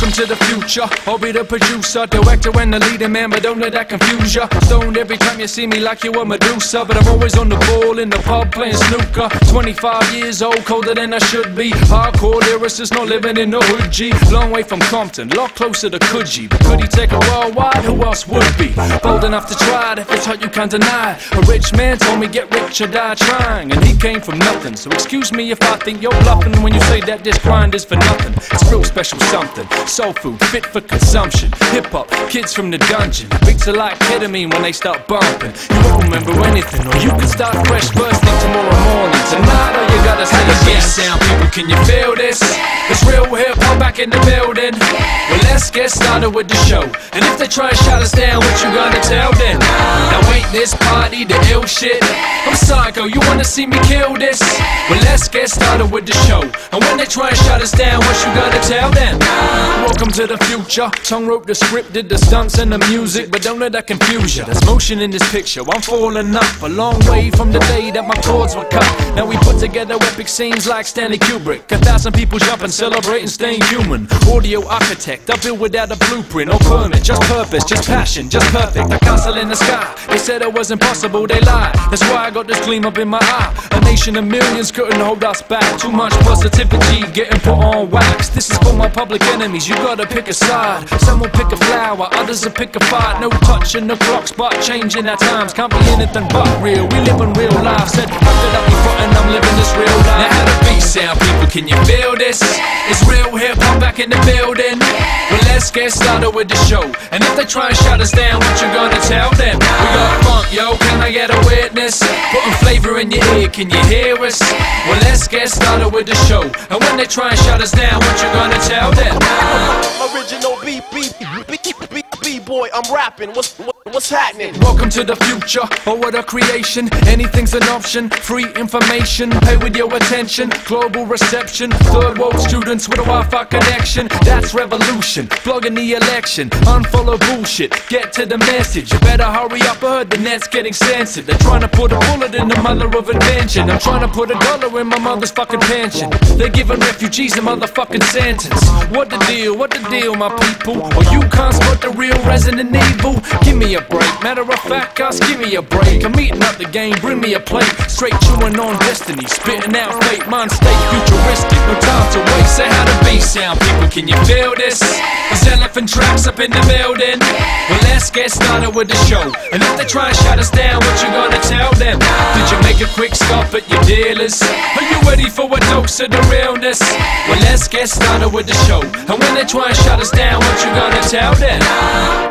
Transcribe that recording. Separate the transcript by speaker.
Speaker 1: Welcome to the future. I'll be the producer, director and the leading man, but don't let that confuse ya. Stoned every time you see me like you a Medusa, but I'm always on the ball in the pub playing snooker. 25 years old, colder than I should be. Hardcore lyricist, not living in the hood G. Long way from Compton, lot closer to Coogee. But could he take it worldwide? Who else would be? Bold enough to try it, if it's hurt you can't deny it. A rich man told me get rich or die trying, and he came from nothing. So excuse me if I think you're bluffing when you say that this grind is for nothing. It's real special something. Soul food, fit for consumption. Hip-hop, kids from the dungeon. Beats are like ketamine when they start bumping. You won't remember anything, or you can start fresh first thing tomorrow morning. Tonight all you gotta say is yes. Sound people, can you feel this? It's real hip-hop back in the building. Well, let's get started with the show. And if they try and shut us down, what you gonna tell them? Now ain't this party the ill shit? I'm psycho, you wanna see me kill this? Well, let's get started with the show. And when they try and shut us down, what you gonna tell them? Welcome to the future. Tongue wrote the script, did the stunts and the music, but don't let that confuse you. There's motion in this picture, I'm falling up a long way from the day that my chords were cut. Now we put together epic scenes like Stanley Kubrick. 1,000 people jumping, celebrating, staying human. Audio architect, I build without a blueprint or permit. Just purpose, just passion, just perfect. A castle in the sky. They said it was impossible, they lied. That's why I got this gleam up in my eye. A nation of millions couldn't hold us back. Too much positivity getting put on wax. This is for my public enemies, you gotta pick a side. Some will pick a flower, others will pick a fight. No touching the clocks, but changing our times can't be anything but real. We live in real life. Said, how could I be frontin'? I'm living this real life. Now how the beat sound, people, can you feel this? It's real hip-hop back in the building. Well, let's get started with the show. And if they try and shut us down, what you gonna tell them? We got funk, yo, can I get a witness? Putting flavor in your ear, can you hear us? Well, let's get started with the show. And when they try and shut us down, what you gonna tell them?
Speaker 2: Original B-boy, I'm rapping, what's happening?
Speaker 1: Welcome to the future, or what a creation. Anything's an option, free information. Pay with your attention, global reception. Third world students with a Wi-Fi connection. That's revolution, blogging the election. Unfollow bullshit, get to the message. You better hurry up, I heard the net's getting censored. They're trying to put a bullet in the mother of invention. I'm trying to put $1 in my mother's fucking pension. They're giving refugees a motherfucking sentence. What the deal, my people? Or you can't spot the real Resident Evil? Give me a break, matter of fact, guys, give me a break. I'm eating up the game, bring me a plate. Straight chewing on destiny, spitting out fate. Mind state futuristic, no time to waste. Say how the beat sound, people, can you feel this? There's elephant tracks up in the building. Well, let's get started with the show. And if they try and shut us down, what you gonna tell them? Did you make a quick stop at your dealers? Are you ready for a dose of the realness? Well, let's get started with the show. And when they try and shut us down, what you gonna tell them?